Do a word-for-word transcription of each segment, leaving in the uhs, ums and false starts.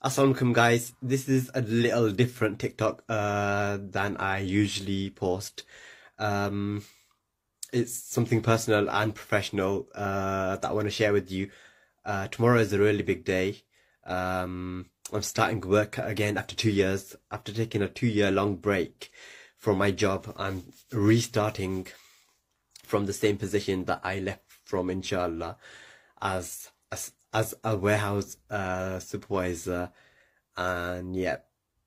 Assalamualaikum guys, this is a little different TikTok uh, than I usually post. Um, it's something personal and professional uh, that I want to share with you. Uh, tomorrow is a really big day. Um, I'm starting work again after two years. After taking a two year long break from my job, I'm restarting from the same position that I left from, inshallah, as as, as a warehouse uh, supervisor. And yeah,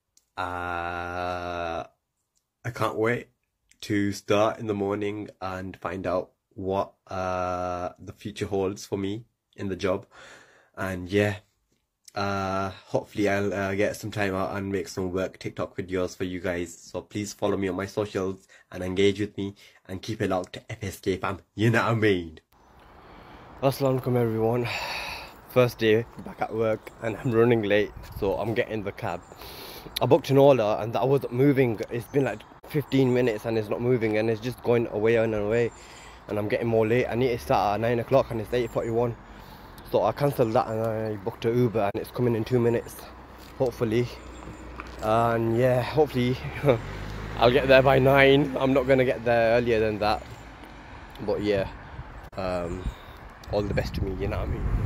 uh, I can't wait to start in the morning and find out what uh, the future holds for me in the job. And yeah, uh, hopefully I'll uh, get some time out and make some work TikTok videos for you guys. So please follow me on my socials and engage with me and keep it locked to F S K fam. You know what I mean? Assalamualaikum everyone. First day back at work and I'm running late, so I'm getting the cab. I booked an order and that wasn't moving. It's been like fifteen minutes and it's not moving and it's just going away and away, and I'm getting more late. I need to start at nine o'clock and it's eight forty-one, so I cancelled that and I booked an Uber and it's coming in two minutes hopefully. And yeah, hopefully I'll get there by nine. I'm not gonna get there earlier than that, but yeah, um, all the best to me, you know what I mean?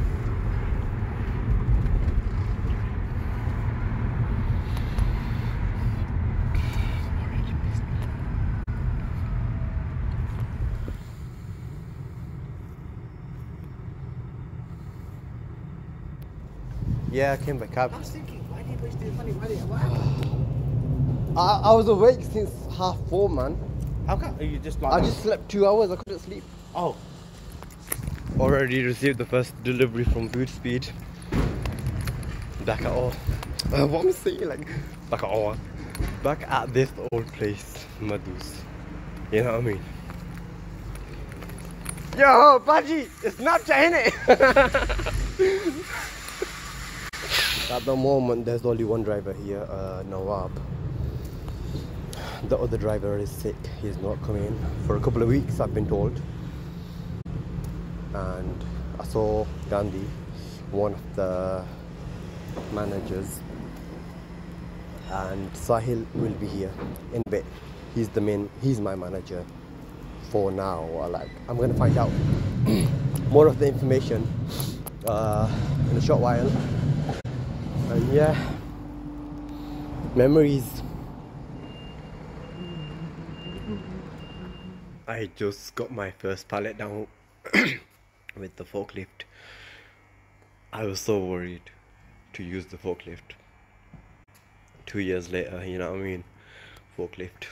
Yeah, I came by cab. I was thinking, why did you waste your money? Why did you, what happened? I, I was awake since half four, man. How come? Are you just like... I just slept two hours, I couldn't sleep. Oh. Already received the first delivery from Food Speed. Back at all. Uh, what I'm saying, like, back at all. Back at this old place, Madus. You know what I mean? Yo, Baji, it's Snapchat, innit? At the moment, there's only one driver here, uh, Nawab. The other driver is sick. He's not coming for a couple of weeks, I've been told. And I saw Gandhi, one of the managers, and Sahil will be here in a bit. He's the main. He's my manager for now. Like, I'm gonna find out more of the information uh, in a short while. And yeah, memories. I just got my first pallet down with the forklift. I was so worried to use the forklift. Two years later, you know what I mean? Forklift.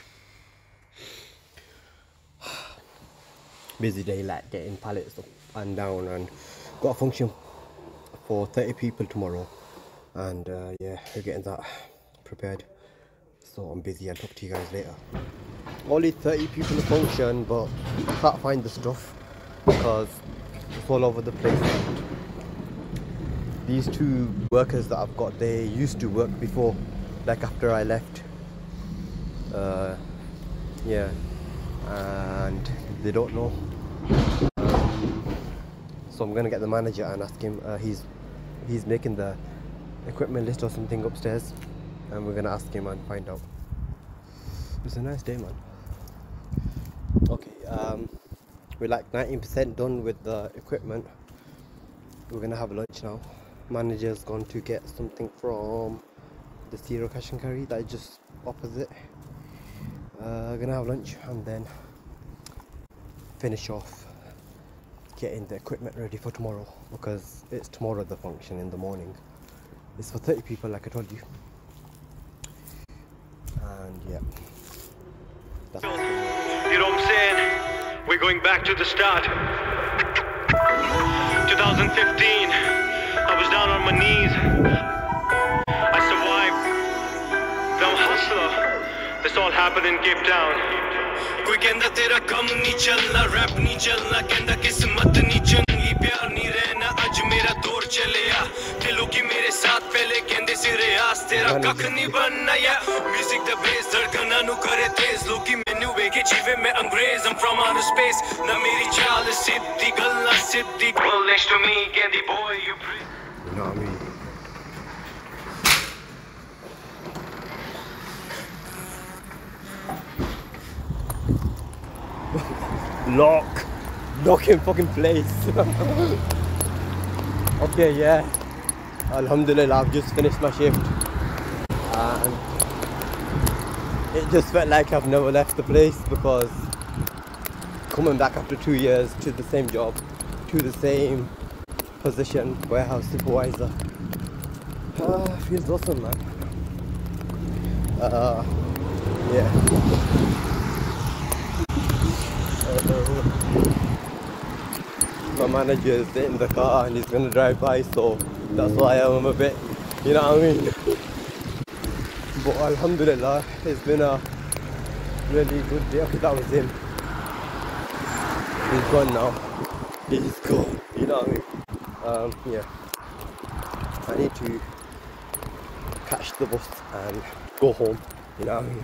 Busy day, like getting pallets up and down, and got a function for thirty people tomorrow. And uh, yeah, we're getting that prepared, so I'm busy. I'll talk to you guys later. Only thirty people in the function, but I can't find the stuff because it's all over the place. These two workers that I've got, they used to work before, like after I left. Uh, yeah, and they don't know. Um, so I'm gonna get the manager and ask him. Uh, he's he's making the equipment list or something upstairs, and we're gonna ask him and find out. It's a nice day, man. Okay, um, we're like nineteen percent done with the equipment. We're gonna have lunch now. Manager's gone to get something from the Zero Cash and Carry that is just opposite. Uh, gonna have lunch and then finish off getting the equipment ready for tomorrow, because it's tomorrow the function in the morning. It's for thirty people, like I told you. And yeah, that's it. You know what I'm saying? We're going back to the start. twenty fifteen, I was down on my knees. I survived. I'm a hustler. This all happened in Cape Town. कोई कहता तेरा कम नहीं चलना, rap नहीं चलना, कहता किस्मत नहीं चंगी, प्यार नहीं रहना, आज मेरा दौर चलेया, दिलों की मेरे साथ पहले कहते से रियाज, तेरा कख नहीं बनना, या म्यूजिक द बेस धड़कना नु करे तेज, लोग की मैनू वेखे जीवे मैं अंग्रेज, I'm from outer space, ना मेरी चाल सिद्धि गल ना सिद्धि, well next to me कहती boy you breathe. You know what I mean? Lock. Lock in fucking place. Okay, yeah. Alhamdulillah, I've just finished my shift. And it just felt like I've never left the place, because coming back after two years to the same job, to the same position, warehouse supervisor, uh, feels awesome, man. Uh, yeah. Uh, my manager is in the car and he's gonna drive by, so that's why I'm a bit, you know what I mean? But alhamdulillah, it's been a really good day. Okay, that was him. He's gone now. He's gone, you know what I mean? Um, yeah. I need to catch the bus and go home, you know what I mean?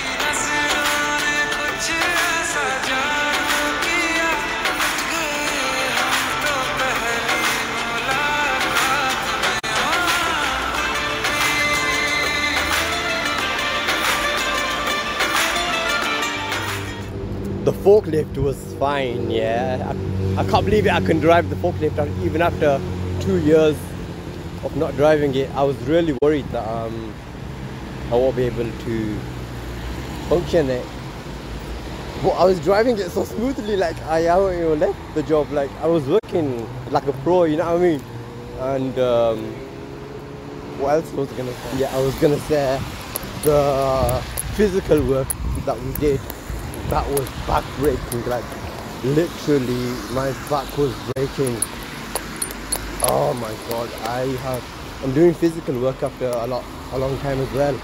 The forklift was fine, yeah. I, I can't believe it, I can drive the forklift even after two years of not driving it. I was really worried that um, I won't be able to function it. But I was driving it so smoothly, like I haven't even left the job. Like I was working like a pro, you know what I mean? And um, what else was I gonna say? Yeah, I was gonna say the physical work that we did, that was back breaking. Like literally my back was breaking. Oh my god, I have I'm doing physical work after a lot a long time as well.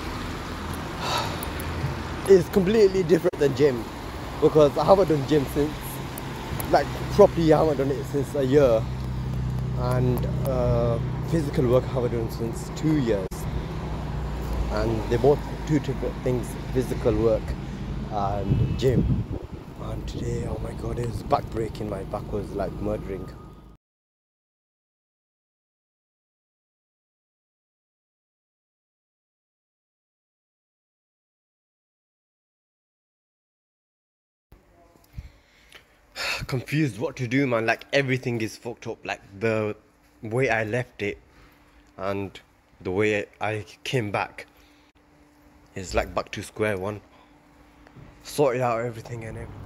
It's completely different than gym, because I haven't done gym since, like properly I haven't done it since a year, and uh, physical work I haven't done since two years, and they're both two different things, physical work and gym. And today, oh my god, it was back breaking. My back was like murdering. Confused what to do, man. Like everything is fucked up. Like the way I left it and the way I came back is like back to square one. Sorted out everything and everything.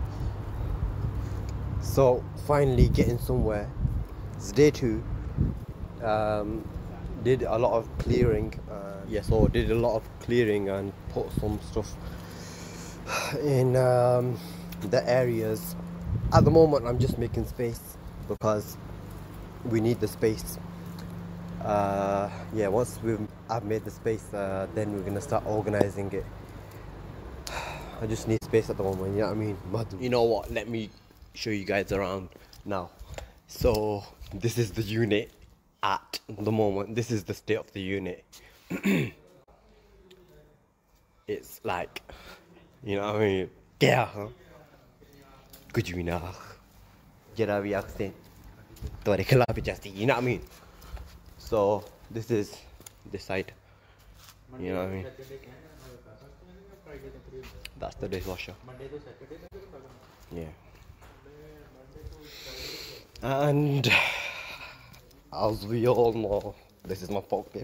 So finally getting somewhere. It's day two. Um, did a lot of clearing. Uh, yeah, so did a lot of clearing and put some stuff in um, the areas. At the moment I'm just making space because we need the space. Uh, yeah, once we've I've made the space, uh, then we're gonna start organizing it. I just need space at the moment, you know what I mean? But you know what, let me show you guys around now. So this is the unit at the moment. This is the state of the unit. It's like, you know what I mean? Yeah, huh? Could you know? Jarabi accent. You know what I mean? So this is this side. You know what I mean? That's the dishwasher. Yeah. And as we all know, this is my forklift.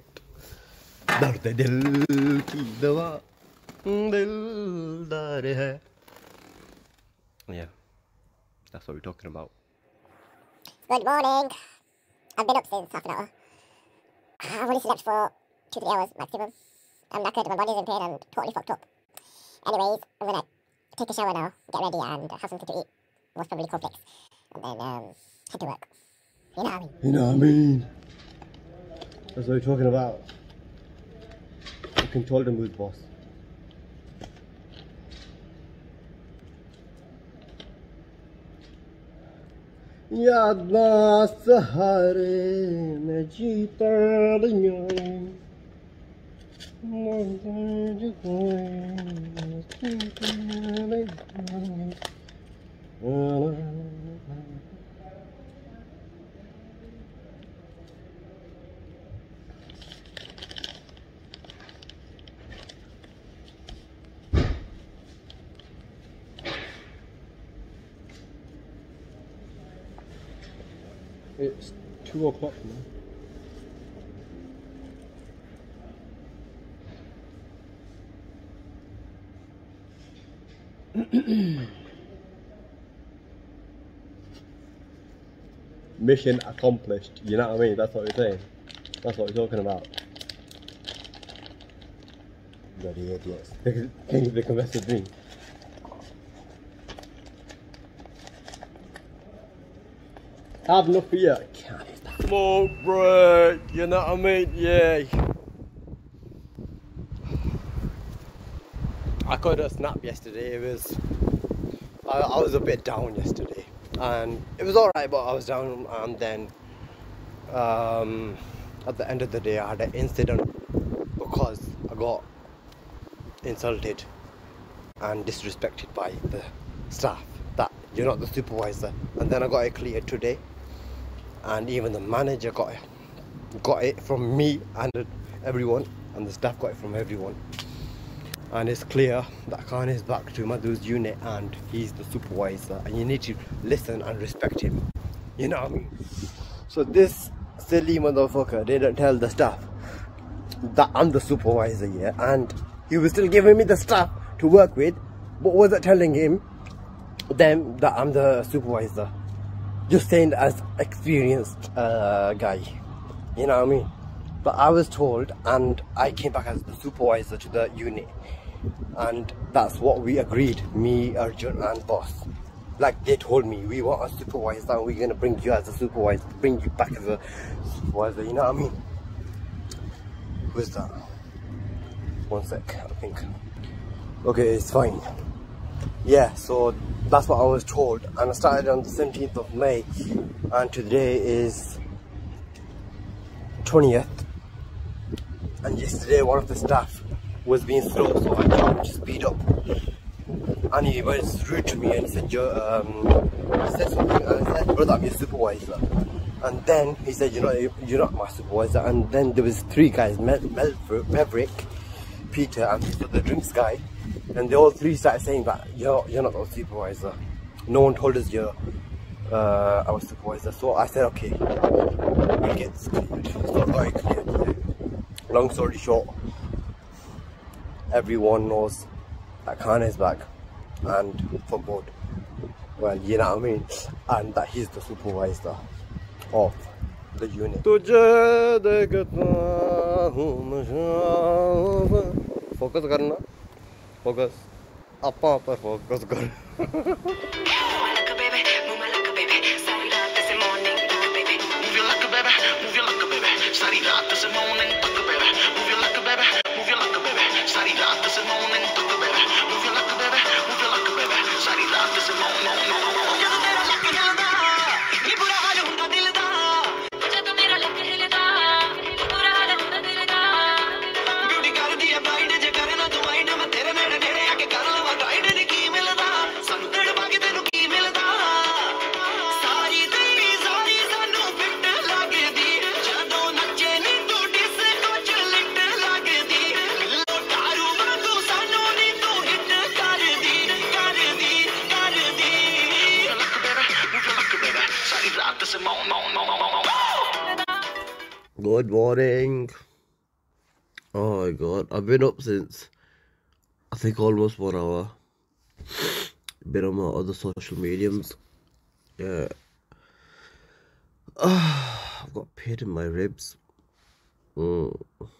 Yeah, that's what we're talking about. Good morning. I've been up since half an hour. I've only slept for two, three hours maximum. I'm knackered, my body's in pain and totally fucked up. Anyways, I'm gonna take a shower now, get ready and have something to eat. Most probably cornflakes. And then um, head to work. You know what I mean? You know what I mean? That's what we're talking about. You control the mood, boss. याद सहारे में जीता It's two o'clock now. Mission accomplished, you know what I mean? That's what we're saying. That's what we're talking about. Bloody idiots. They think they can mess with me. Have no fear. Smoke break, you know what I mean? Yeah. I caught a snap yesterday. It was, I, I was a bit down yesterday, and it was alright, but I was down, and then um, at the end of the day I had an incident because I got insulted and disrespected by the staff that you're not the supervisor, and then I got it cleared today, and even the manager got it, got it from me and everyone, and the staff got it from everyone. And it's clear that Khan is back to Madhu's unit and he's the supervisor, and you need to listen and respect him. You know what I mean? So this silly motherfucker didn't tell the staff that I'm the supervisor, yeah, and he was still giving me the stuff to work with, but wasn't telling him them that I'm the supervisor. Just saying as experienced uh, guy. You know what I mean? But I was told, and I came back as the supervisor to the unit. And that's what we agreed, me, Arjun and boss. Like they told me, we want a supervisor and we're gonna bring you as a supervisor, bring you back as a supervisor, you know what I mean? Who's that? One sec, I think. Okay, it's fine. Yeah, so that's what I was told, and I started on the seventeenth of May, and today is twentieth. And yesterday one of the staff was being slow, so I tried to speed up, and he was rude to me and he said, Yo, um, he said something, and I said, brother, I'm your supervisor. And then he said, you're not, you're not my supervisor. And then there was three guys, Mel, Mel, Maverick, Peter, and the drinks guy, and they all three started saying that you're, you're not our supervisor. No one told us you're uh, our supervisor. So I said, okay, we'll get this cleared. It's not very clear. Long story short, everyone knows that Khan is back, and for good. Well, you know what I mean? And that he's the supervisor of the unit. Focus karna. Focus. Appa appa focus kar. Good morning. Oh my god, I've been up since I think almost one hour. Been on my other social mediums. Yeah. Oh, I've got pain in my ribs. Mm.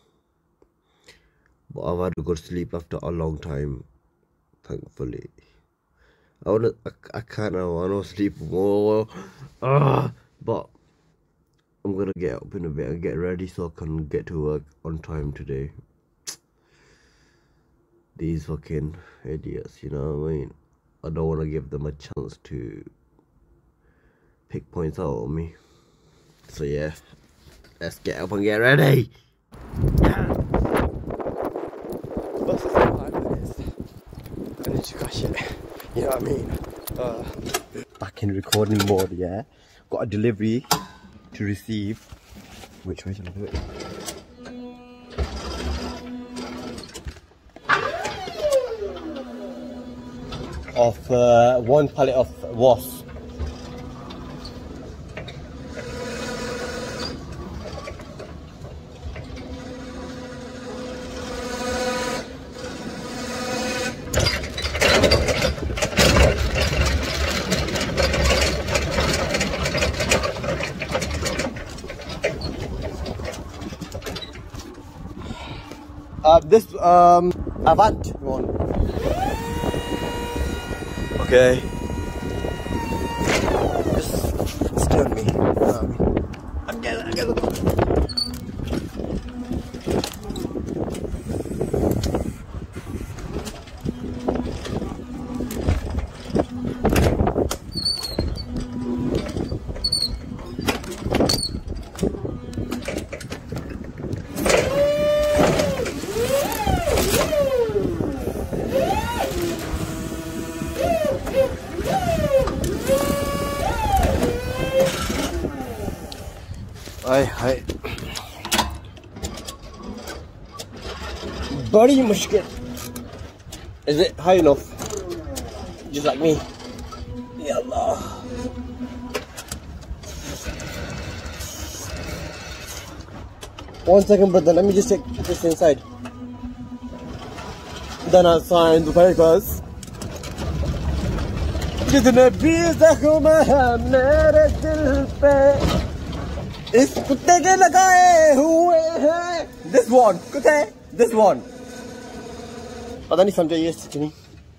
But I've had a good sleep after a long time, thankfully. I wanna, I, I kinda wanna sleep more. Ah, but I'm gonna get up in a bit and get ready so I can get to work on time today. These fucking idiots, you know what I mean? I don't want to give them a chance to pick points out on me. So yeah, let's get up and get ready. Yeah. Bus is in five minutes. I need to crash it. You know what I mean? Uh, back in recording mode, yeah. Got a delivery to receive. Which way should I do it? Of uh, one pallet of wasp. Uh, this um Avant one. Okay. Just stay on me. Um, I'm getting, I'm getting. हाय हाय बड़ी मुश्किल. Is it high enough? Just like me. Ya Allah. One second, brother. Let me just take this inside. Then I'll sign the papers. जितने भी जख्म है मेरे दिल पे इस कुत्ते के लगाए हुए हैं. This one, कुत्ते, this one. पता नहीं समझा ये सच नहीं.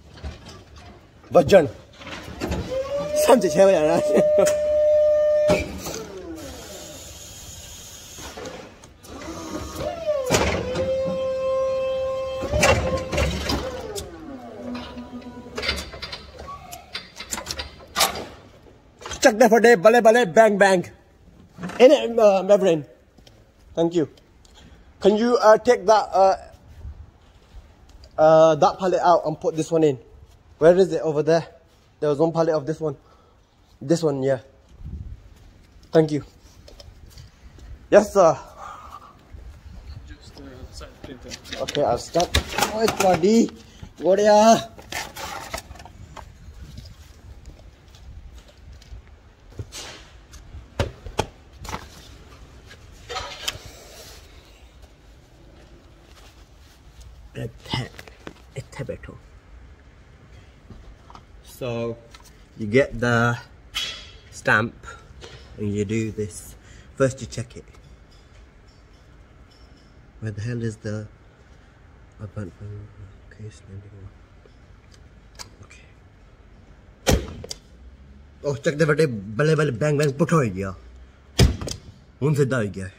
वजन समझे छह बजे आना. Check the for day, bale bale, bang bang. In it, uh, Mavrin. Thank you. Can you uh, take that uh, uh, that pallet out and put this one in? Where is it? Over there. There was one pallet of this one. This one, yeah. Thank you. Yes, sir. Just uh, outside the printer. Okay, I'll start. Oh, it's bloody. What are ya? So you get the stamp and you do this. First you check it. Where the hell is the okay, okay. Oh, check the button. Bale bale bang bang put ho gaya. Un sidha ho gaya.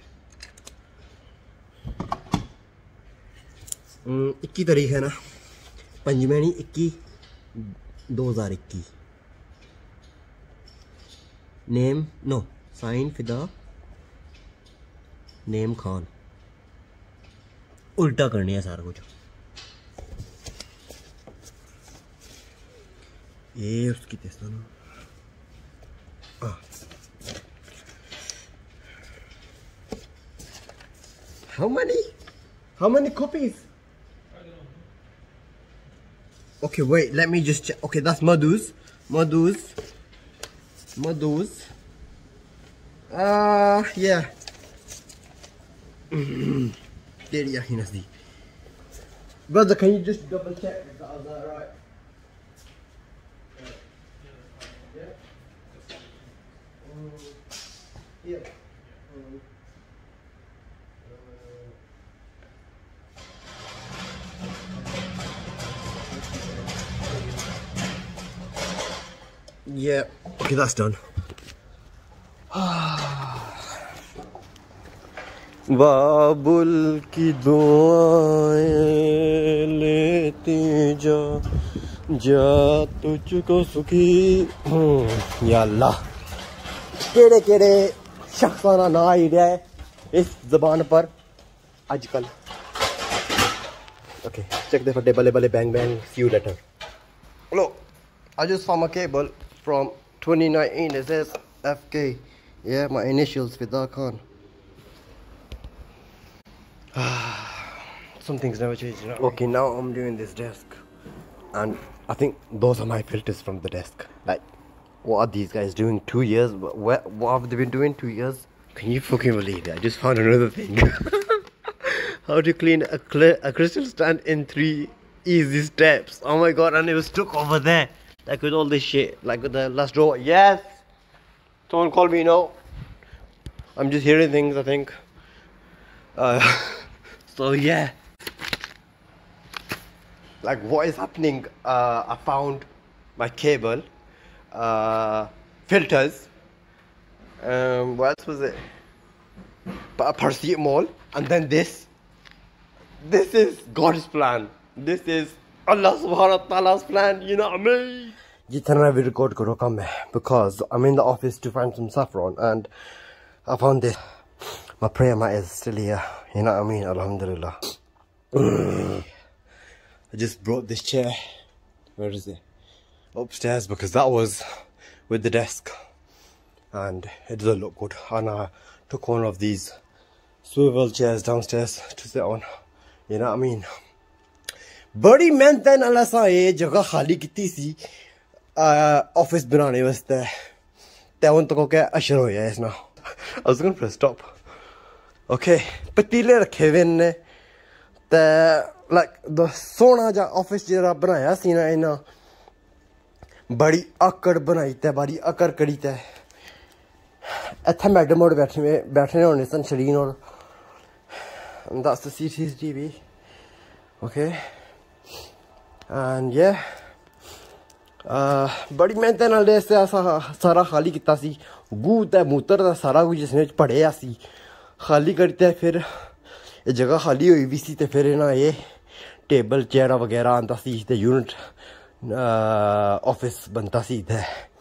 इक्की तारीख है ना पंजी महीने इक्की दो हज़ार इक्कीस. Name no sign Fida name Khan. उल्टा करने है सारा कुछ. ये उसकी तेस्ता ना. How many? How many copies? Okay, wait, let me just check. Okay, that's Madhu's. Madhu's. Madhu's. Uh, yeah. Brother, can you just double check if that was that right? Yeah. Um, yeah. Um, Yeah, okay, that's done. बाबुल की दुआएं लेती जा जा तुझको सुखी. या अल्लाह केड़े केड़े शख्साना ना आई रहा है इस जबान पर आजकल. Okay, check the for bale bale bang bang. See you later. Look, I just found a cable from twenty nineteen. It says F K. Yeah, my initials, Fida Khan. Some things never change, you know. Okay, now I'm doing this desk. And I think those are my filters from the desk. Like, what are these guys doing? Two years? What, what have they been doing? Two years? Can you fucking believe it? I just found another thing. How to clean a, cl a crystal stand in three easy steps. Oh my god, and it was stuck over there. Like with all this shit. Like with the last drawer. Yes! Someone call me, no. I'm just hearing things, I think. Uh, so yeah. like what is happening. uh, I found my cable, uh, filters, um, what else was it, a paracetamol, and then this. This is God's plan. This is Allah subhanahu wa ta'ala's plan, you know what I mean? Jitana will record karo kam hai, because I'm in the office to find some saffron and I found this. My prayer mat is still here, you know what I mean? Alhamdulillah. I just brought this chair. Where is it? Upstairs, because that was with the desk and it doesn't look good. And I took one of these swivel chairs downstairs to sit on, you know what I mean? बड़ी मेहनत नाल असां ये जगह खाली कीती सी office बनाने वास्ते ते हुन तक के अशर होया इस ना I was gonna press stop. Okay, पतीले रखे हुए ने ते like the सोना जा ऑफिस जरा बनाया सी ना इना बड़ी आकड़ बनाई ते बड़ी आकड़ कड़ी ते इत्थे मैडम और बैठे बैठने होने सन शरीन और and that's the C C T V. Okay. And yeah, uh, बड़ी मेहनत नाल दे से सारा खाली किता सी गू ते मूत्र दा सारा कुछ जिसने पड़े सी खाली करते फिर ये जगह खाली हुई भी सी ते फिर ना ये टेबल चेयर वगैरह आंदा सी ते यूनिट ऑफिस बनता सी ते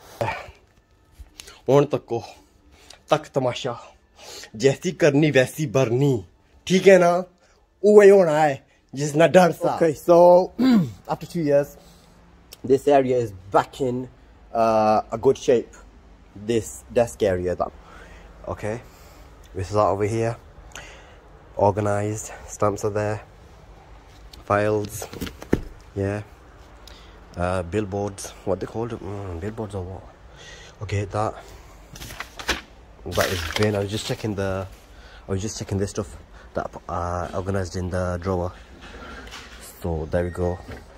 हुन तको तक तमाशा जैसी करनी वैसी भरनी ठीक है ना वही होना है जिसना डर सा. Okay, so after two years this area is back in uh, a good shape. This desk area though. Okay, this is over here, organized, stamps are there, files, yeah, uh, billboards, what they called mm, billboards or what. Okay, that that is bin. I was just checking the I was just checking this stuff that uh, organized in the drawer. So there we go.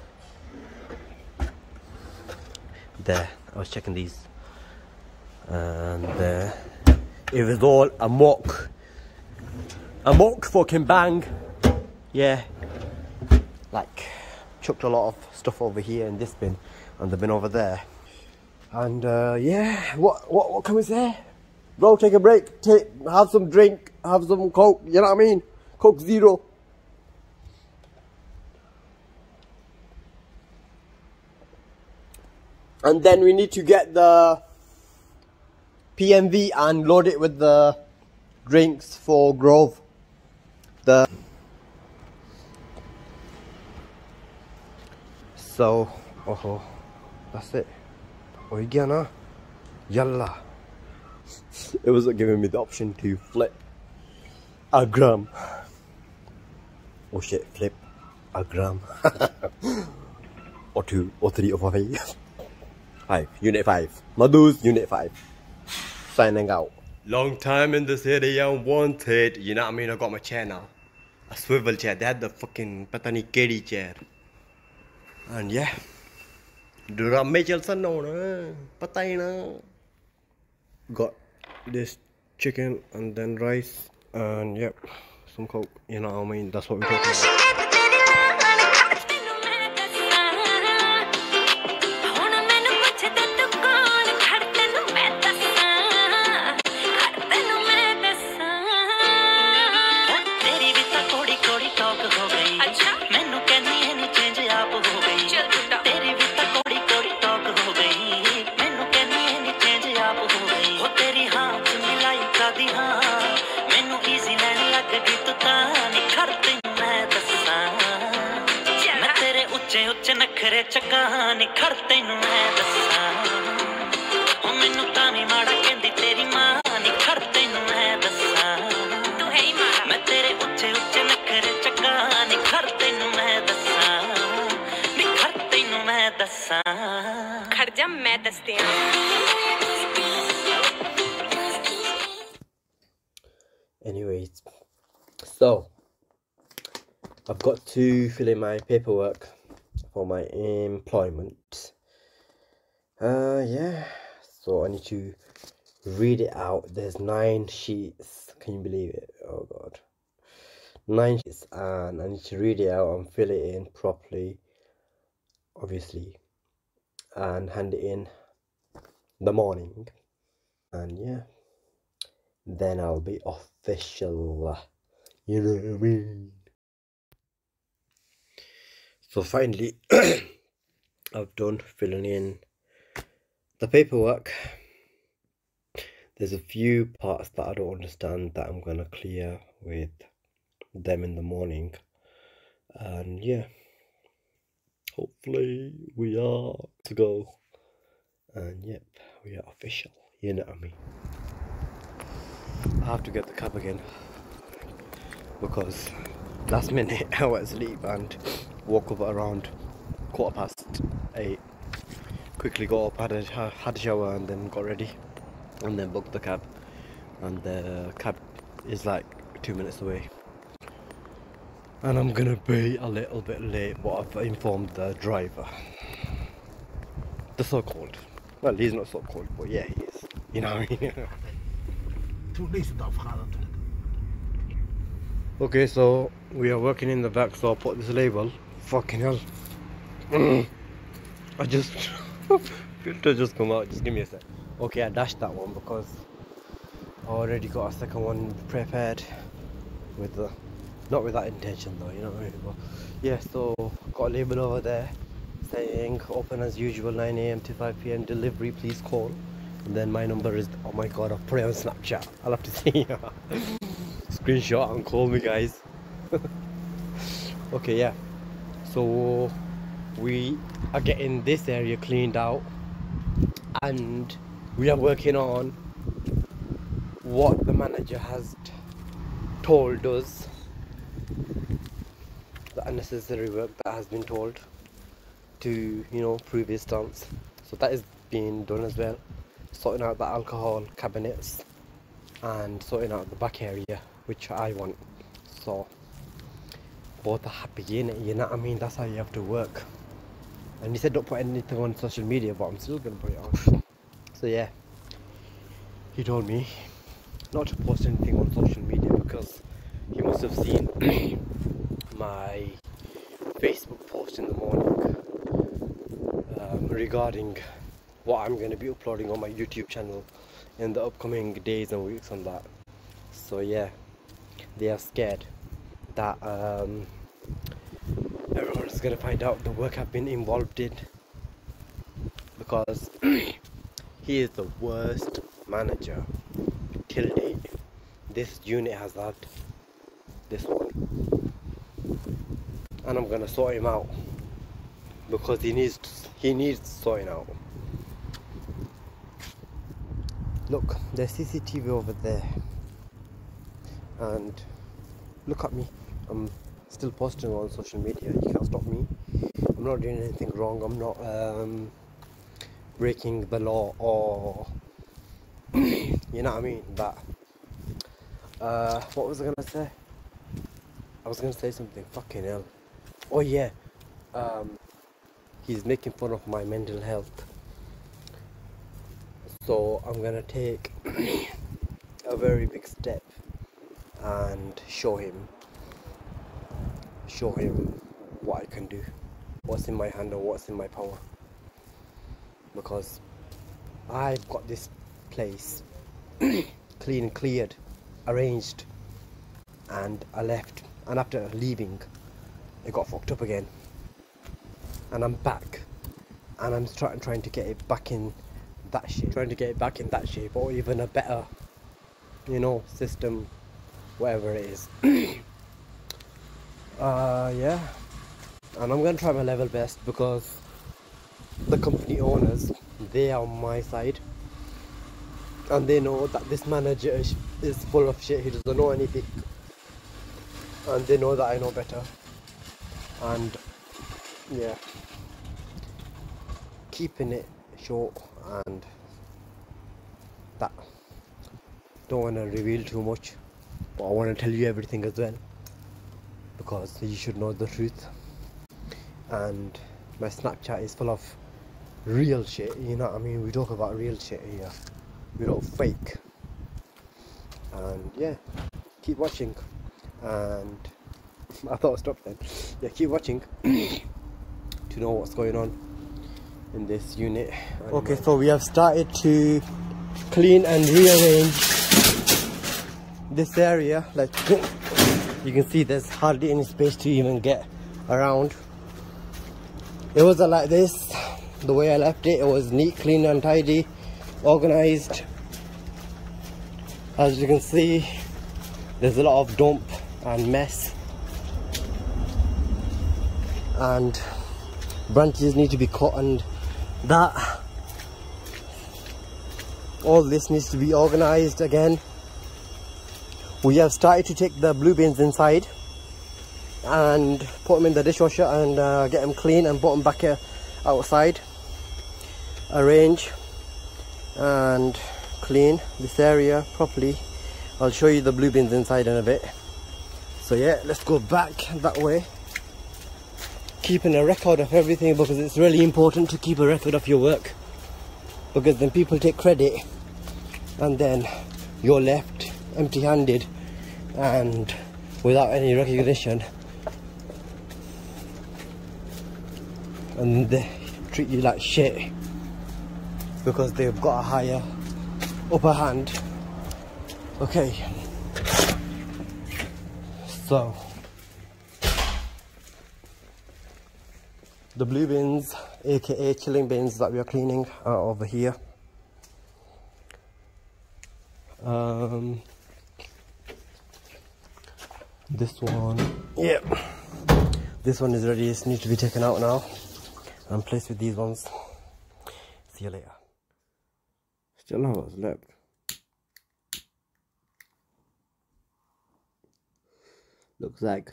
There, I was checking these, and uh, it was all a mock, a mock fucking bang. Yeah, like chucked a lot of stuff over here in this bin, and the bin over there. And uh, yeah, what what what can we say? Bro, take a break, take have some drink, have some Coke. You know what I mean? Coke Zero. And then we need to get the P M V and load it with the drinks for Grove. The so, oh, that's it. Oh, you na? Yalla. It wasn't giving me the option to flip a gram. Oh shit, flip a gram. Or two, or three, or five. Five, unit five. Madhu's unit five. Signing out. Long time in this area, wanted. You know what I mean? I got my chair now. A swivel chair. They had the fucking patani kedi chair. And yeah. Drama chalsa no na. Pata hi na. Got this chicken and then rice and yep, some Coke. You know what I mean? That's what we're talking about. नखरे चक्का निखर तेनू मैं दस्सा ओ मैनू तानी माड़ा कहंदी तेरी मां निखर तेनू मैं दस्सा तू है ही माड़ा मैं तेरे उच्चे उच्चे नखरे चक्का निखर तेनू मैं दस्सा निखर तेनू मैं दस्सा खड़ जा मैं दसदी हां. Anyways, so I've got to fill in my paperwork for my employment. Uh yeah, so I need to read it out. There's nine sheets. Can you believe it? Oh god, nine sheets, and I need to read it out and fill it in properly obviously, and hand it in the morning, and yeah, then I'll be official, you know what I mean? So finally, I've done filling in the paperwork. There's a few parts that I don't understand that I'm gonna clear with them in the morning, and yeah, hopefully we are to go, and yep, we are official, you know what I mean? I have to get the cab again because last minute I went to sleep and woke up around quarter past eight. Quickly got up, had a, had a shower and then got ready and then booked the cab, and the cab is like two minutes away and I'm gonna be a little bit late, but I've informed the driver, the so-called, well, he's not so-called, but yeah, he is, you know what I mean? Okay, so we are working in the back, so I'll put this label. Fucking hell. I just filter just come out, just give me a sec. Okay, I dashed that one because I already got a second one prepared with the, not with that intention though, you know what I mean? But yeah, so got a label over there saying open as usual nine A M to five P M delivery, please call. And then my number is, oh my god, I've put it on Snapchat, I'll have to see. Screenshot and call me, guys. Okay, yeah, so we are getting this area cleaned out and we are working on what the manager has told us, the unnecessary work that has been told to, you know, previous stunts. So that is being done as well, sorting out the alcohol cabinets and sorting out the back area, which I want. So both are happy in it, you know what I mean? That's how you have to work. And he said don't put anything on social media, but I'm still gonna put it on. So yeah, he told me not to post anything on social media because he must have seen my Facebook post in the morning um, regarding what I'm going to be uploading on my YouTube channel in the upcoming days and weeks on that. So yeah, they are scared that um, everyone's going to find out the work I've been involved in, because he is the worst manager till date this unit has had, this one, and I'm going to sort him out because he needs he needs sorting out. Look, there's C C T V over there, and look at me, I'm still posting on social media. You can't stop me. I'm not doing anything wrong. I'm not um, breaking the law, or you know what I mean. But uh, what was I gonna say? I was gonna say something. Fucking hell. Oh yeah, um, he's making fun of my mental health. So I'm gonna take a very big step and show him, show him what I can do, what's in my hand or what's in my power. Because I've got this place clean and cleared, arranged, and I left, and after leaving it got fucked up again, and I'm back, and I'm trying trying to get it back in that shape, trying to get it back in that shape, or even a better, you know, system, whatever it is. uh yeah, and I'm gonna try my level best because the company owners, they are on my side, and they know that this manager is, is full of shit. He doesn't know anything, and they know that I know better. And yeah, keeping it short, and that, don't want to reveal too much, but I want to tell you everything as well, because you should know the truth. And my Snapchat is full of real shit, you know what I mean? We talk about real shit here, we don't fake. And yeah, keep watching. And I thought I stopped then. Yeah, keep watching to to know what's going on in this unit. Okay, so we have started to clean and rearrange this area. Like you can see, there's hardly any space to even get around. It wasn't like this the way I left it. It was neat, clean and tidy, organized. As you can see, there's a lot of dump and mess, and branches need to be cut, and that all this needs to be organized again. We have started to take the blue bins inside and put them in the dishwasher and uh, get them clean and put them back uh, outside. Arrange and clean this area properly. I'll show you the blue bins inside in a bit. So yeah, let's go back that way. Keeping a record of everything, because it's really important to keep a record of your work, because then people take credit and then you're left empty-handed and without any recognition, and they treat you like shit because they've got a higher upper hand. Okay, so the blue bins, aka chilling bins, that we are cleaning are over here. Um, this one, yeah, this one is ready. It needs to be taken out now and placed with these ones. See you later. Still have what's left. Looks like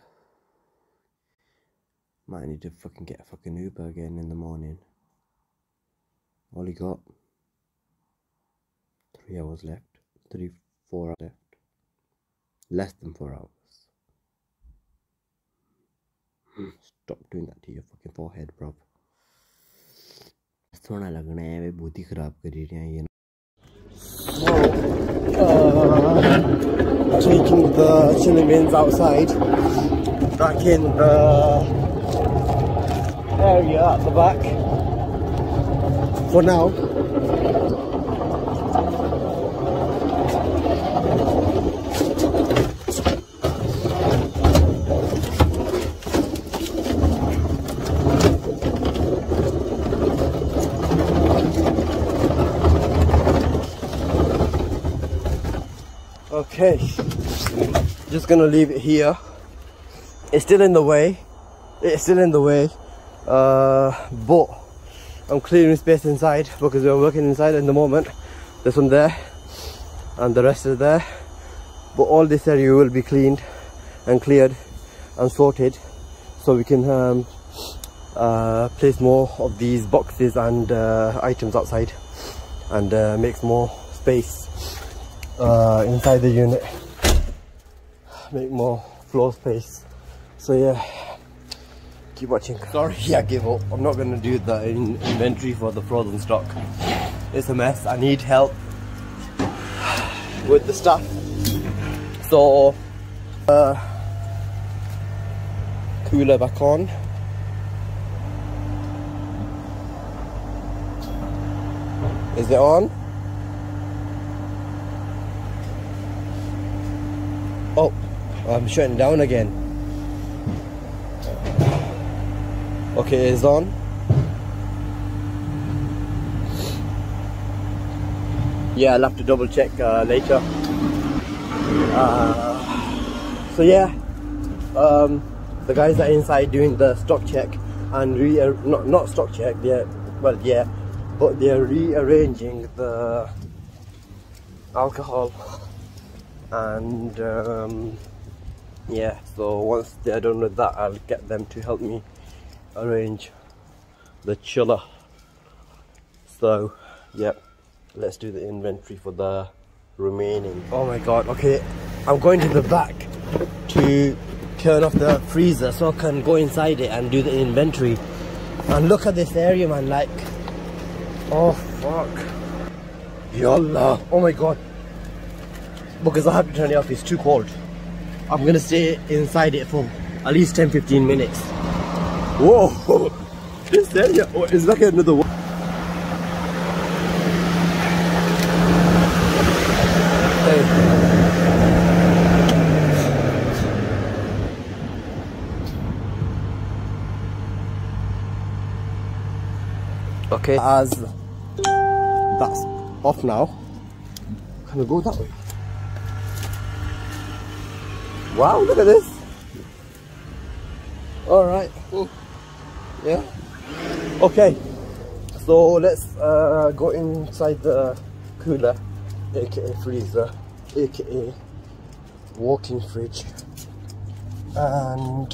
might need to fucking get a fucking Uber again in the morning. All he got three hours left. Three, four hours left. Less than four hours. Stop doing that to your fucking forehead, bro. सोना लगना है वे बहुत ही खराब कर रही हैं ये. Taking the chilling bins outside, back in the area at the back for now. Okay, just gonna leave it here. It's still in the way. It's still in the way. Uh, but I'm clearing space inside because we're working inside at the moment. There's some there, and the rest is there. But all this area will be cleaned and cleared and sorted, so we can um, uh, place more of these boxes and uh, items outside, and uh, makes more space uh, inside the unit, make more floor space. So yeah, keep watching. Sorry, I give up. I'm not gonna do the in inventory for the frozen stock. It's a mess. I need help with the stuff. So uh, cooler back on. Is it on? Oh, I'm shutting down again. Okay, it's on. Yeah, I'll have to double check uh, later. Uh, so yeah, um, the guys are inside doing the stock check and re uh, not not stock check. Yeah, well yeah, but they're rearranging the alcohol. And um, yeah, so once they're done with that, I'll get them to help me arrange the chiller. So yeah, let's do the inventory for the remaining. Oh my god, okay, I'm going to the back to turn off the freezer so I can go inside it and do the inventory. And look at this area, man, like, oh fuck, yallah, oh my god. Because I have to turn it off, it's too cold. I'm gonna stay inside it for at least ten to fifteen minutes. Whoa! This area oh, is like another one. Okay, as that's off now, can we go that way? Wow, look at this. Alright, yeah. Okay, so let's uh, go inside the cooler, aka freezer, aka walk-in fridge, and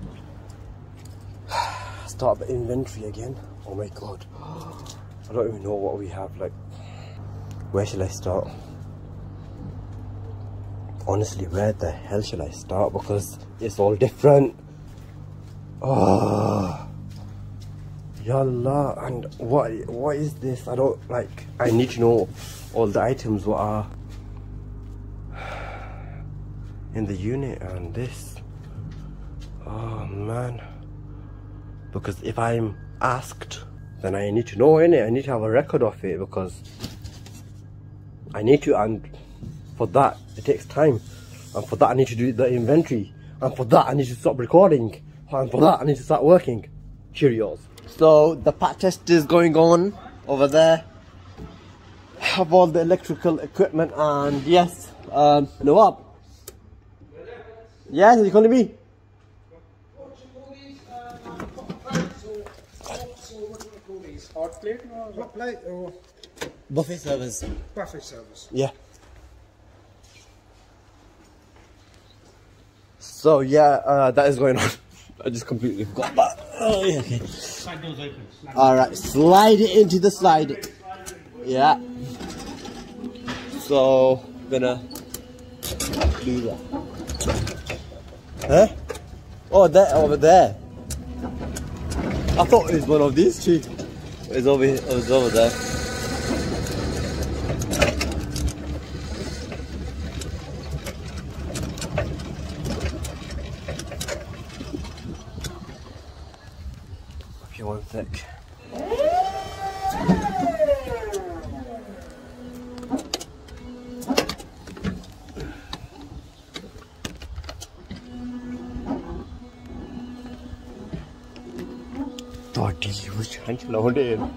start the inventory again. Oh my god, I don't even know what we have. Like, where shall I start? Honestly, where the hell shall I start? Because it's all different. Oh, yallah. And what what is this? I don't like. I need to know all the items what are in the unit and this. Oh man. Because if I'm asked, then I need to know, innit? I need to have a record of it, because I need to, and for that it takes time, and for that I need to do the inventory, and for that I need to stop recording, and for that I need to start working. Cheerios. So the pack test is going on over there. Have all the electrical equipment, and yes, um, Nawab. Yes, are you calling me? Hot plate or hot plate or Buffet service. buffet service? Yeah. So yeah, uh, that is going on. I just completely forgot that. Oh yeah, okay. Slide those open. Slide Alright, slide it into the slide. Yeah. So, gonna do that. Huh? Oh, that over there. I thought it was one of these two. It's over here, it's over there. Okay, one sec. Toddy was trying to load it in.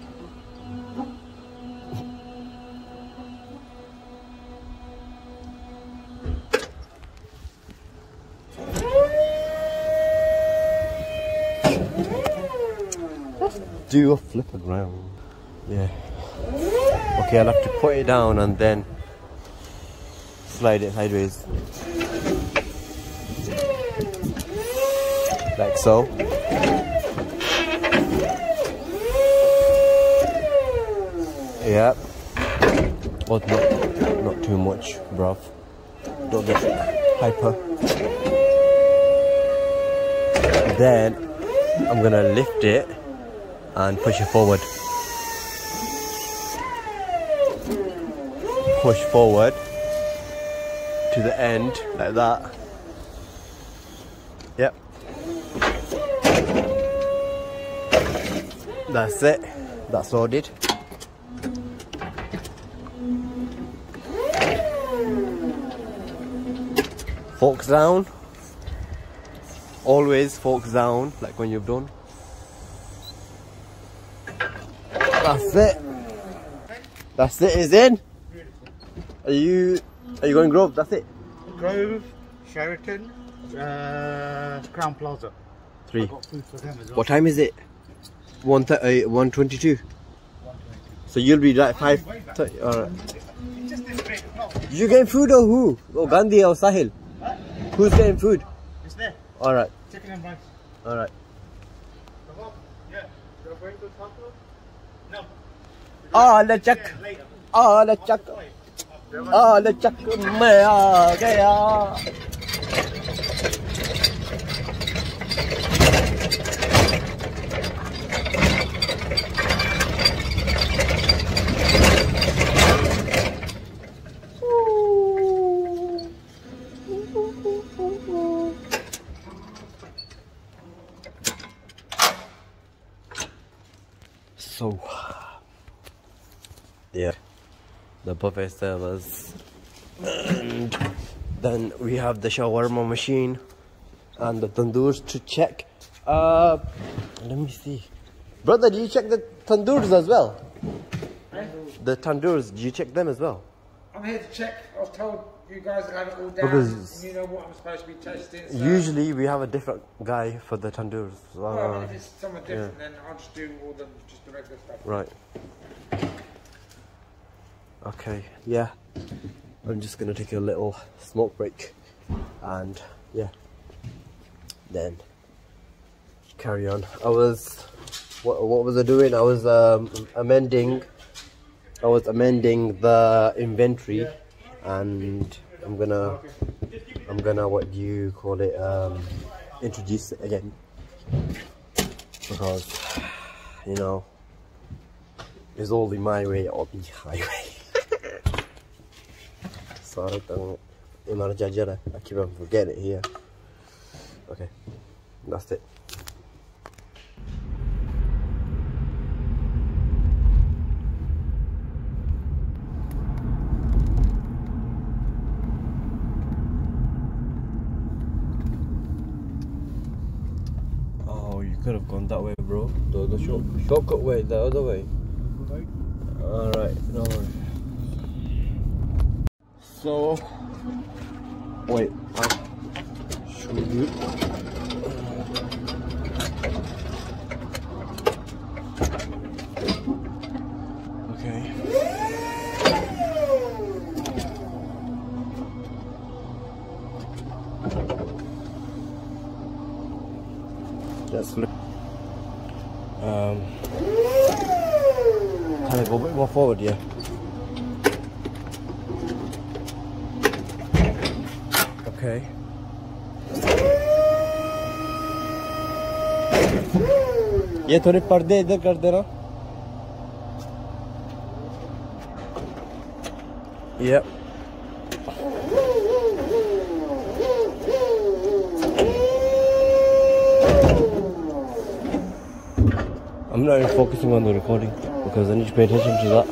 Do a flip around. Yeah. Okay, I'll have to put it down and then slide it sideways. Like so. Yeah. But not, not too much, bruv. Don't get hyper. Then I'm gonna lift it and push it forward. Push forward to the end like that. Yep. That's it. That's loaded. Forks down. Always forks down, like when you've done. That's it. That's it, it's in. Are you are you going Grove? That's it. Grove, Sheraton, uh, Crown Plaza. Three. I've got food for them as well. What time is it? One th uh, one twenty two. So you'll be like five thirty. Alright. Just this straight. No, You getting food or who? Oh, Gandhi or Sahil? Who's getting food? it's there. Alright. Chicken and rice. Alright. Come on. Yeah. You're going to Taco? No. Ah, le chak. Later. Ah, le chak. Ah, le chak. मैं आ गया. So, yeah, the buffet servers, and then we have the shawarma machine and the tandoors to check. Uh, let me see, brother. Do you check the tandoors as well? Eh? The tandoors, do you check them as well? I'm here to check. I was told you guys would have it all down. Because and you know what I'm supposed to be testing. So. Usually we have a different guy for the tandoors. Uh, Well, I mean, if it's someone different, yeah. then I'll just do all the just the regular stuff. Right. Okay, yeah. I'm just gonna take a little smoke break and yeah, then carry on. I was, what, what was I doing? I was um, amending, I was amending the inventory, Yeah. and I'm gonna, I'm gonna, what do you call it, um, introduce it again, because, you know, it's only my way or the highway. Sorry, don't, I keep on forgetting it here. Okay, that's it. Oh, you could have gone that way, bro. The, the short, shortcut way, the other way. Alright, no worries. So, wait, I'll show you. Okay. Let's look. Um, can I go a bit more forward, yeah? Okay. ये थोड़े पर्दे इधर कर देना. Yep. I'm not even focusing on the recording because I need to pay attention to that.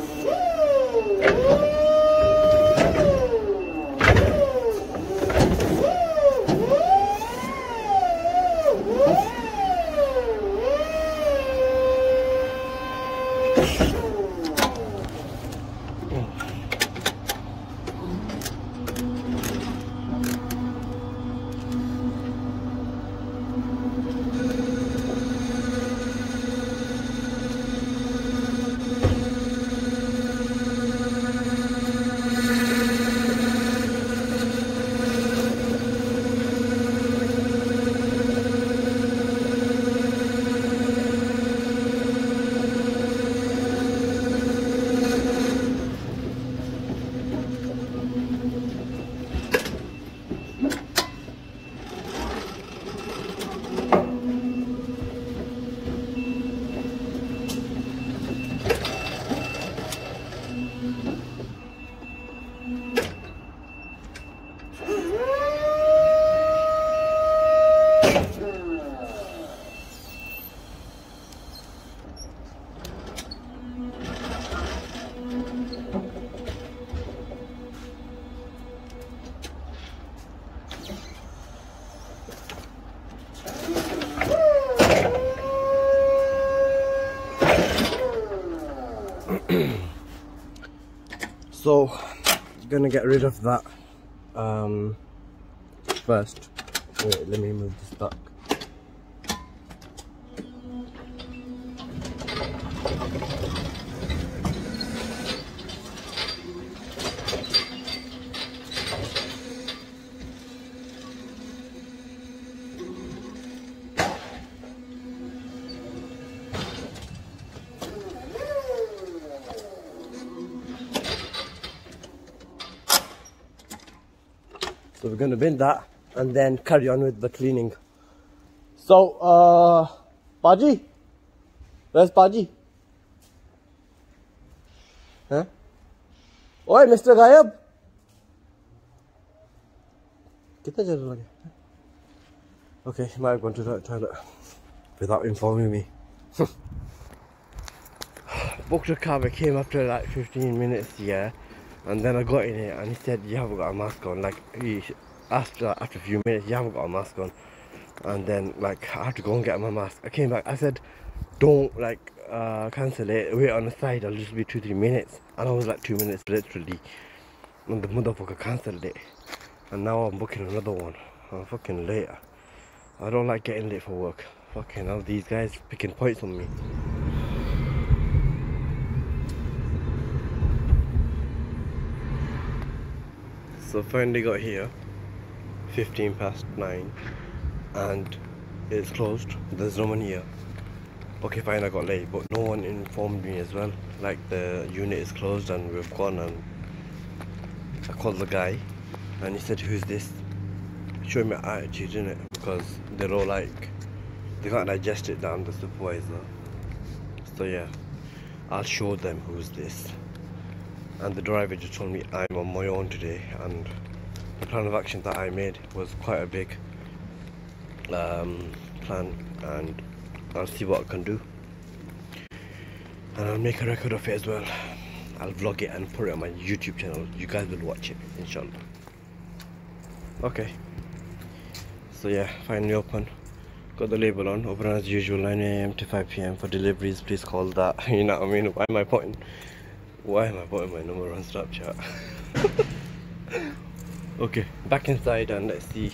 So, gonna get rid of that um, first. Wait, let me move this back. So we're going to bin that and then carry on with the cleaning. So, uh, Paji? Where's Paji? Huh? Oi, Mister Gayab? Kita jalan lagi. Okay, he might have gone to the toilet without informing me. booked a cab, I came after like fifteen minutes, yeah. And then I got in it and he said, you haven't got a mask on. Like, he asked uh, after a few minutes, you haven't got a mask on. And then, like, I had to go and get my mask. I came back, I said, don't, like, uh, cancel it, wait on the side, I'll just be two, three minutes. And I was like two minutes literally. And the motherfucker cancelled it. And now I'm booking another one. I'm fucking late. I don't like getting late for work. Fucking hell, these guys picking points on me. So finally got here, fifteen past nine, and it's closed. There's no one here. Okay, fine, I got late, but no one informed me as well. Like, the unit is closed and we've gone, and I called the guy and he said, who's this? Showing me attitude, innit? Because they're all like, they can't digest it down, the supervisor. So yeah, I'll show them who's this. And the driver just told me I'm on my own today, and the plan of action that I made was quite a big um, plan, and I'll see what I can do. And I'll make a record of it as well. I'll vlog it and put it on my YouTube channel. You guys will watch it, inshallah. Okay. So yeah, finally open. Got the label on. Open as usual, nine A M to five P M for deliveries. Please call that. You know what I mean? Why am I putting? Why am I putting my number on Snapchat? Okay, back inside and let's see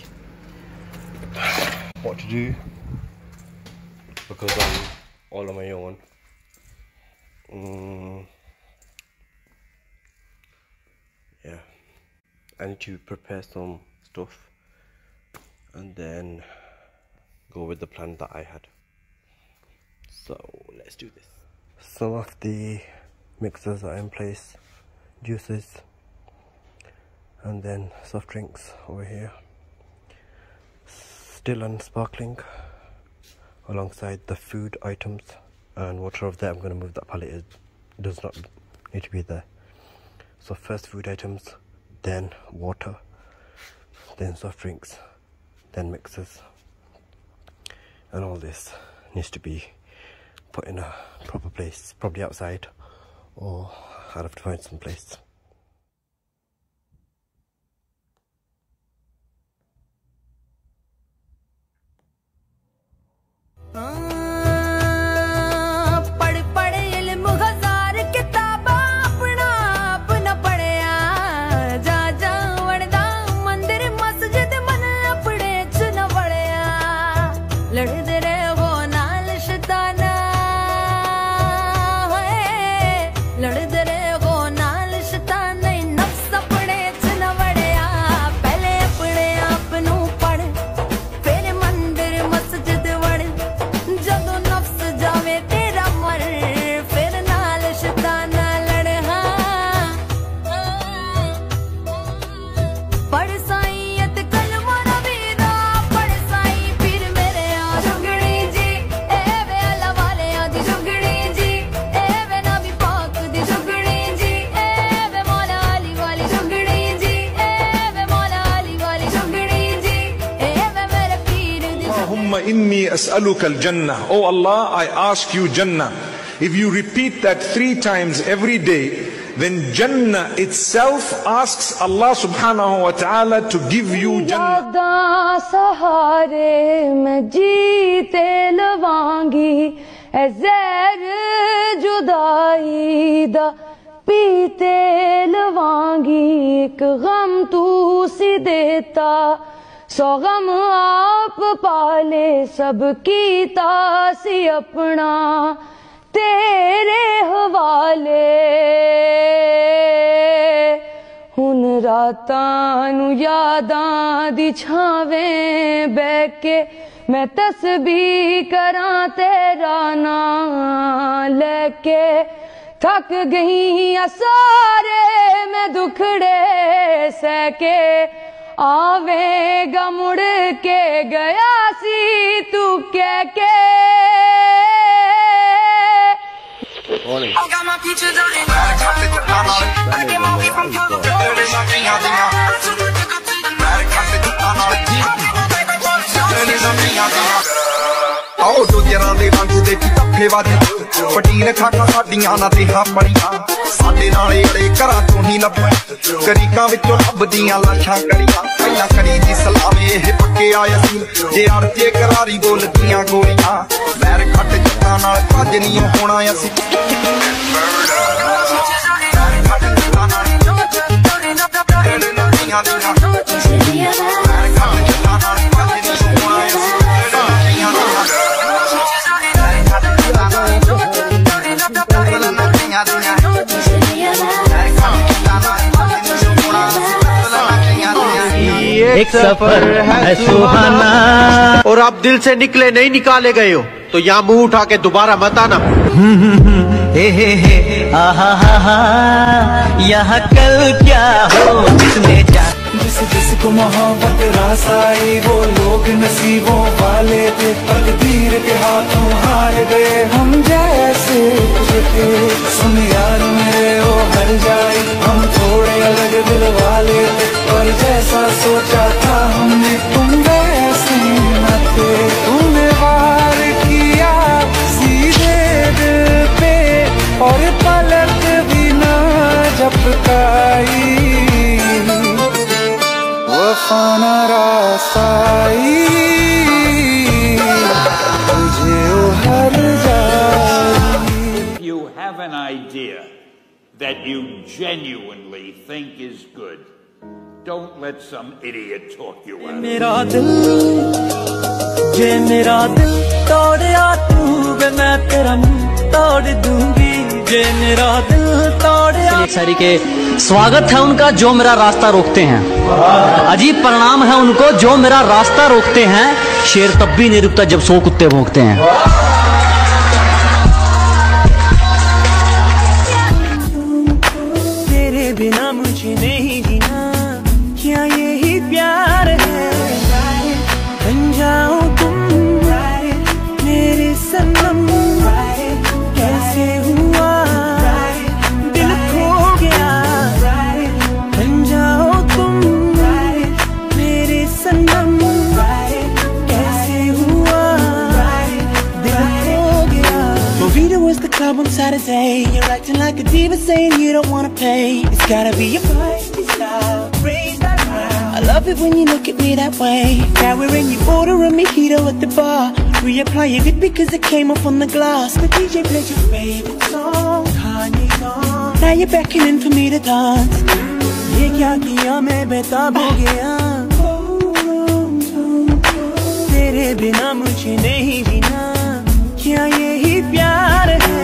what to do, because I'm all on my own. Mm. Yeah, I need to prepare some stuff and then go with the plan that I had. So let's do this. Some of the mixers are in place, juices, and then soft drinks over here, still and sparkling, alongside the food items and water over there. I'm going to move that pallet, it does not need to be there. So first food items, then water, then soft drinks, then mixers, and all this needs to be put in a proper place, probably outside, or I'll have to find some place. Inni as'aluka al-Jannah. Oh Allah, I ask you Jannah. If you repeat that three times every day, then Jannah itself asks Allah subhanahu wa ta'ala to give you Jannah. सहारे मैं जीते लवांगी ऐ ज़हर जुदाई दा पीते लवांगी एक गम तू सी देता सौ गम आप पाले सब कीता सी अपना तेरे हवाले हुन रातां नू यादां दी छावें बैठ के मैं तस्बीह करां तेरा नाम लेके थक गई सारे मैं दुखड़े सहके आवेगा मुड़ के गया सी तू कह के I got my peaches out in I get my weed from California. There is nothing out there. There is nothing out there. Oh, do get on the run to the ਇਹ ਵਾਜੇ ਪਟੀਨ ਖਾਕਾਂ ਸਾਡੀਆਂ ਨਾ ਦੇਹਾਂ ਪੜੀਆਂ ਸਾਡੇ ਨਾਲੇ ਅੜੇ ਘਰਾਂ ਤੋਂ ਹੀ ਲੱਭੇ ਗਰੀਕਾਂ ਵਿੱਚੋਂ ਲੱਭਦੀਆਂ ਲਾਸ਼ਾਂ ਕੜੀਆਂ ਪਹਿਲਾਂ ਕਰੀ ਦੀ ਸਲਾਮੇ ਇਹ ਪੱਕੇ ਆਏ ਅਸੀਂ ਜੇ ਅੜਤੇ ਕਰਾਰੀ ਬੋਲਦੀਆਂ ਗੋਲੀਆਂ ਪੈਰ ਖੱਟ ਜੱਟਾਂ ਨਾਲ ਭੱਜ ਨਹੀਂ ਹੋਣਾ ਅਸੀਂ एक सफर है सुहाना और आप दिल से निकले नहीं निकाले गए हो तो यहाँ मुंह उठा के दोबारा मत आना। हे हे हे आहा हा हा यहाँ कल क्या हो जिसने जा जिस जिसको मोहब्बत रास आई वो लोग नसीबों वाले थे तकदीर के हाथों हार गए हम जैसे थे सुन यार मेरे वो हर जाए हम थोड़े अलग दिल वाले थे पर जैसा सोचा था हमने तुम वैसे न थे तुमने वार किया सीधे दिल पे और पलक भी ना झपकाई वफाना रासाई तुझे हर जाई। You have an idea that you genuinely think is good. Don't let some idiot talk you out. मेरा दिल जे मेरा दिल तोड़या तू वे मैं तेरा मुंह तोड़ दूंगी जे मेरा दिल तोड़या। एक सारी के स्वागत है उनका जो मेरा रास्ता रोकते हैं, अजीब परिणाम है उनको जो मेरा रास्ता रोकते हैं। शेर तब भी नहीं रुकता जब सौ कुत्ते भौंकते हैं। तेरे बिना मुझे नहीं जीना क्या यही प्यार है बन जाओ तुम मेरे सनम कैसे हुआ दिल खो गया बन जाओ तुम मेरे सनम कैसे हुआ दिल खो गया। Movida was the club on Saturday. You're acting like a diva saying you don't wanna pay. It's gotta be your feisty style. Raise that crowd. I love it when you look at me that way. Now we're in your order a mojito at the bar. Reapply your lip because it came off on the glass. The D J plays your favorite song, Kanye song. Now you're beckoning for me to dance. ये क्या किया मैं बेताब हो गया तेरे बिना मुझे नहीं जीना क्या यही प्यार है।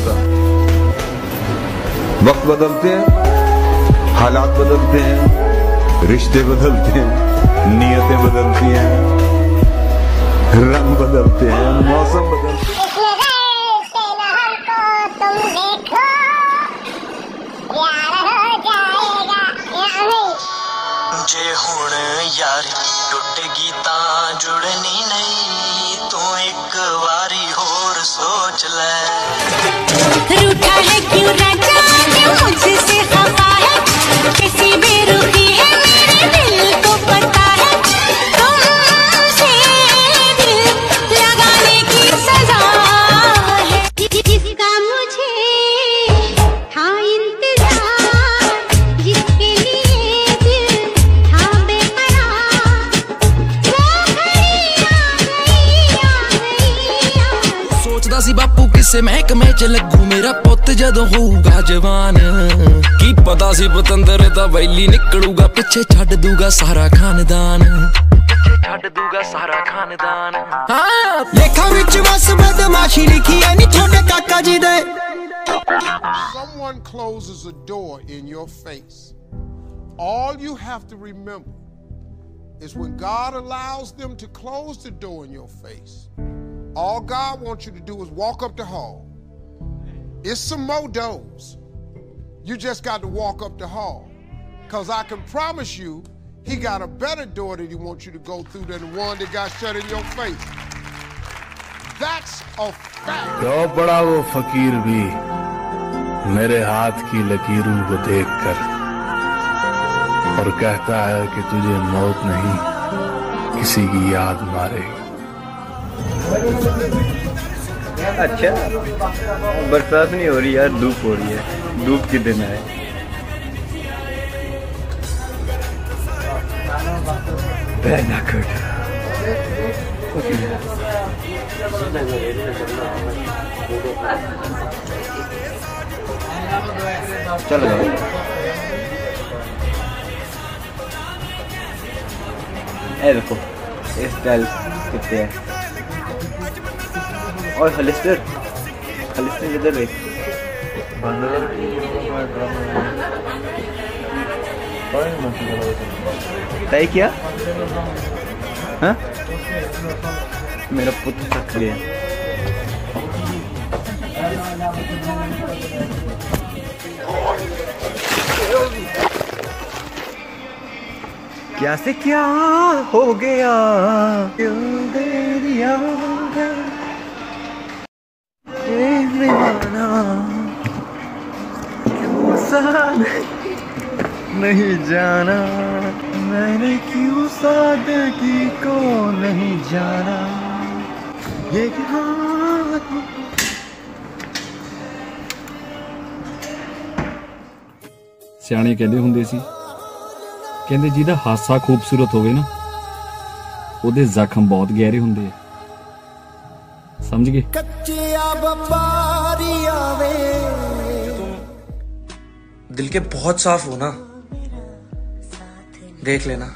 वक्त बदलते हैं, हालात बदलते हैं, रिश्ते बदलते हैं, नियतें बदलती हैं, रंग बदलते हैं, मौसम बदलते हैं। जे हुण यारी टुटेगी तां जुड़नी नहीं तू एक बारी होर सोच ले। रूठा है क्यों राजा मुझसे खफा है कैसी बेरुखी है मेरे दिल को पता है तुमसे दिल लगाने की सजा है जिसका मुझे था इंतजार जिसके लिए दिल था बेकरार वो घड़ी आ गई आ गई आ सोचदा सी बापू किसे महकमे च लगू मेरा पुੱਤ ਜਦੋਂ ਹੋਊਗਾ ਜਵਾਨ ਕੀ ਪਤਾ ਸੀ ਪਤੰਦਰ ਦਾ ਵੈਲੀ ਨਿਕਲੂਗਾ ਪਿੱਛੇ ਛੱਡ ਦੂਗਾ ਸਾਰਾ ਖਾਨਦਾਨ ਪਿੱਛੇ ਛੱਡ ਦੂਗਾ ਸਾਰਾ ਖਾਨਦਾਨ ਹਾਂ ਲੇਖਾਂ ਵਿੱਚ ਵਸ ਬਦਮਾਸ਼ੀ ਲਿਖੀ ਐ ਨੀ ਤੁਹਾਡੇ ਕਾਕਾ ਜੀ ਦੇ। Someone closes a door in your face. All you have to remember is when God allows them to close the door in your face, all God wants you to do is walk up the hall. It's some more doors. You just got to walk up the hall. Because I can promise you, he got a better door that he wants you to go through than the one that got shut in your face. That's a fact. क्यों पड़ा वो फकीर भी मेरे हाथ की लकीरों को देखकर और कहता है कि तुझे मौत नहीं किसी की याद मारेगी। अच्छा, बरसात नहीं हो रही यार, धूप हो रही है। धूप के दिन है। चलो ए देखो इस स्टाइल कितने हैं। और हलिस्टर हलिस्टर किधर है? तय किया? हाँ? मेरा पुत्र थक गया। क्या से क्या हो गया, क्यों दे दिया क्यों सा नहीं जाना, मैंने क्यों सादगी को नहीं जाना, ये ਸਿਆਣੇ ਕਹਿੰਦੇ ਹੁੰਦੇ ਸੀ, ਕਹਿੰਦੇ ਜਿਹਦਾ ਹਾਸਾ ਖੂਬਸੂਰਤ ਹੋਵੇ ਨਾ ਉਹਦੇ ਜ਼ਖਮ ਬਹੁਤ ਗਹਿਰੇ ਹੁੰਦੇ ਆ। ਸਮਝ ਗਏ? दिल के बहुत साफ हो ना, देख लेना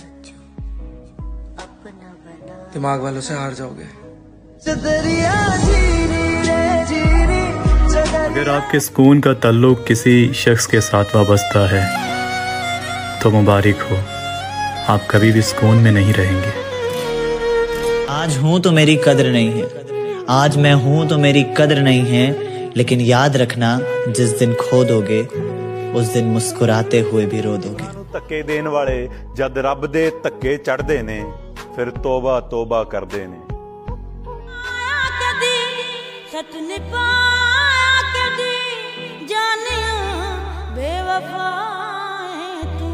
दिमाग वालों से हार जाओगे। अगर आपके सुकून का ताल्लुक किसी शख्स के साथ वाबस्ता है तो मुबारक हो, आप कभी भी सुकून में नहीं रहेंगे। आज हूं तो मेरी कद्र नहीं है, आज मैं हूं तो मेरी कद्र नहीं है, लेकिन याद रखना जिस दिन खो दोगे उस दिन मुस्कुराते हुए भी रो दोगे। ਧੱਕੇ ਦੇਣ ਵਾਲੇ ਜਦ ਰੱਬ ਦੇ ਧੱਕੇ ਚੜਦੇ ਨੇ ਫਿਰ ਤੋਬਾ ਤੋਬਾ ਕਰਦੇ ਨੇ। सतन पाया कदी जानिया बेवफा है तू,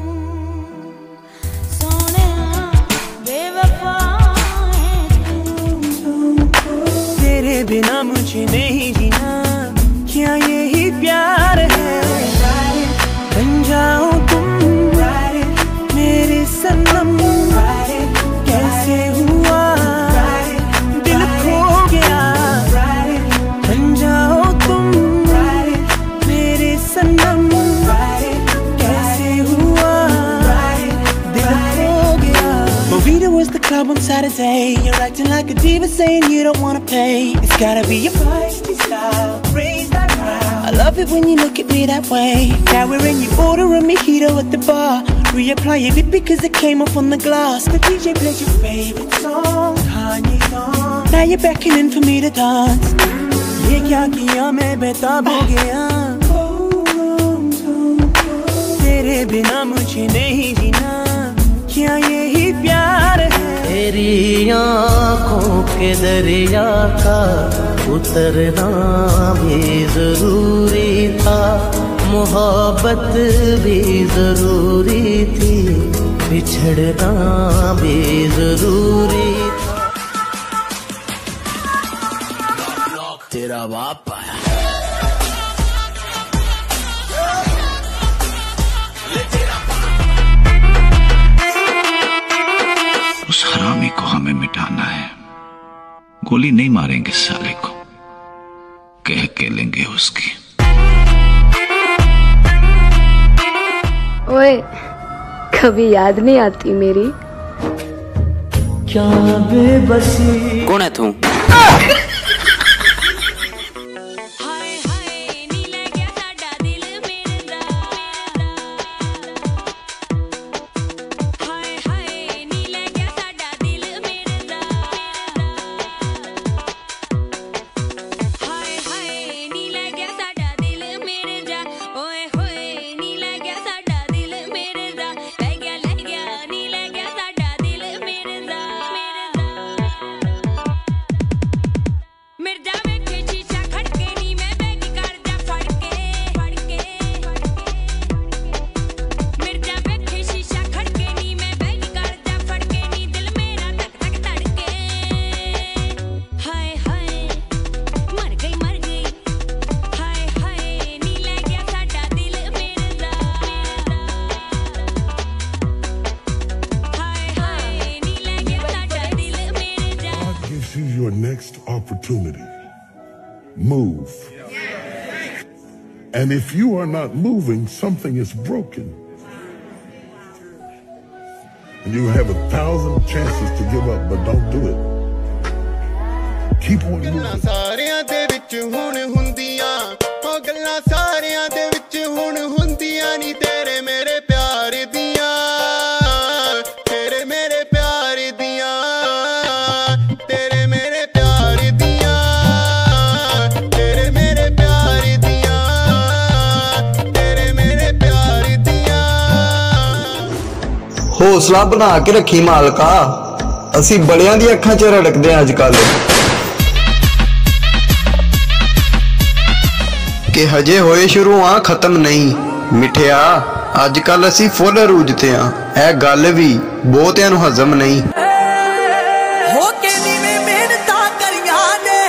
सोने बेवफा है तू। तेरे बिना मुझे नहीं जीना, क्या यही प्यार है? बन जाओ तुम मेरे सनम, कैसे हुआ दिल खो गया। बन जाओ तुम मेरे सनम, कैसे हुआ दिल खो गया। Movida was the club on Saturday, you're acting like a diva saying you don't wanna pay. It's gotta be your feisty style, raise that crowd. I love it when you look at me that way. Now we're in, you order a mojito at the bar, reapply your lip because it came off on the glass. The D J plays your favorite song, Kanye song. Now you're beckoning for me to dance. ये क्या किया मैं बेताब हो गया, तेरे बिना मुझे नहीं जीना, क्या यही प्यार है? तेरी आँखों के दरिया का उतरना भी जरूरी था, मोहब्बत भी जरूरी थी, बिछड़ना भी जरूरी था। तेरा बाप आया। उस हरामी को हमें मिटाना है, गोली नहीं मारेंगे साले को, कह के लेंगे उसकी। ओए कभी याद नहीं आती मेरी? क्या बेबसी। कौन है तू? opportunity. Move. And if you are not moving, something is broken. And you have a thousand chances to give up, but don't do it. Keep on moving. ਸਾਰਿਆਂ ਦੇ ਵਿੱਚ ਹੁਣ ਹੁੰਦੀਆਂ ਉਹ ਗੱਲਾਂ ਸਾਰਿਆਂ ਦੇ ਵਿੱਚ ਹੁਣ ਹੁੰਦੀਆਂ ਨਹੀਂ ਤੇਰੇ ਮੇਰੇ ਪਿਆਰ ਦੀਆਂ ਤੇਰੇ ਮੇਰੇ ਪਿਆਰ ਦੀਆਂ ਤੇਰੇ ਮੇਰੇ ਪਿਆਰ ਦੀਆਂ ਤੇਰੇ ਮੇਰੇ ਪਿਆਰ ਦੀਆਂ ਤੇਰੇ ਮੇਰੇ ਪਿਆਰ ਦੀਆਂ ਹੌਸਲਾ ਬਣਾ ਕੇ ਰੱਖੀ ਮਾਲਕਾ ਅਸੀਂ ਬੜਿਆਂ ਦੀ ਅੱਖਾਂ 'ਚ ਰੜਕਦੇ ਆਂ ਅੱਜ ਕੱਲ कि हजे होए शुरू आ खत्म नहीं मिठिया अजकल असी फुल रूजते हाँ ऐ गल भी बहुतियां नूं हजम नहीं हो के नीवे मेहनतां करियां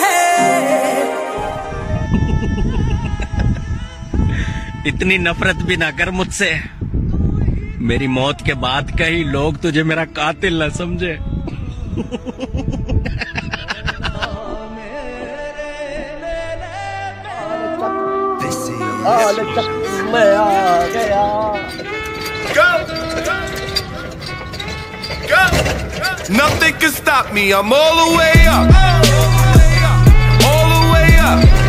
ने इतनी नफरत भी ना कर मुझसे मेरी मौत के बाद कहीं लोग तुझे मेरा कातिल न समझे मैं आ गया Go! Go! Nothing can stop me. I'm all the way up. All the way up.